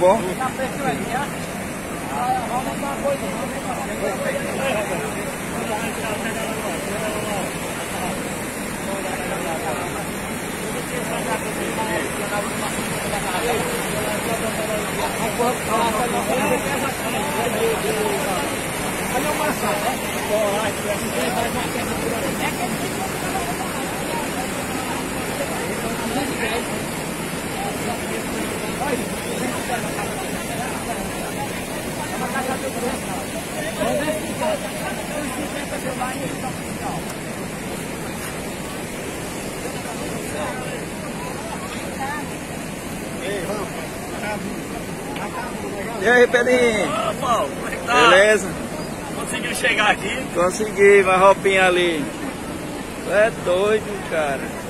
bom? E aí, Pedrinho? Ô, Paulo, como é que tá? Beleza? Conseguiu chegar aqui? Consegui, uma roupinha ali. Tu é doido, cara.